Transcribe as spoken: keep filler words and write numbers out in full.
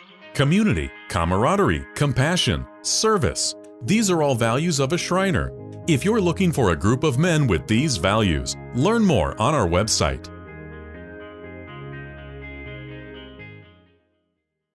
Community, camaraderie, compassion, service. These are all values of a Shriner. If you're looking for a group of men with these values, learn more on our website.